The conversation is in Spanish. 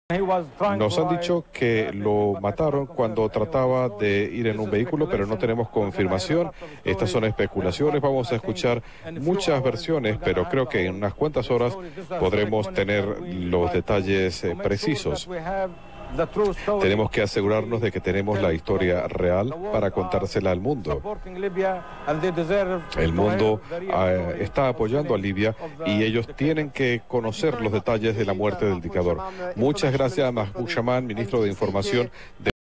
Nos han dicho que lo mataron cuando trataba de ir en un vehículo, pero no tenemos confirmación. Estas son especulaciones. Vamos a escuchar muchas versiones, pero creo que en unas cuantas horas podremos tener los detalles precisos. Tenemos que asegurarnos de que tenemos la historia real para contársela al mundo. El mundo está apoyando a Libia y ellos tienen que conocer los detalles de la muerte del dictador. Muchas gracias a Mahmoud Shaman, ministro de Información de